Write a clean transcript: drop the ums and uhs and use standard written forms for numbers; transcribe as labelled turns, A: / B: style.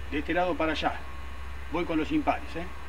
A: de este lado para allá. Voy con los impares, ¿eh?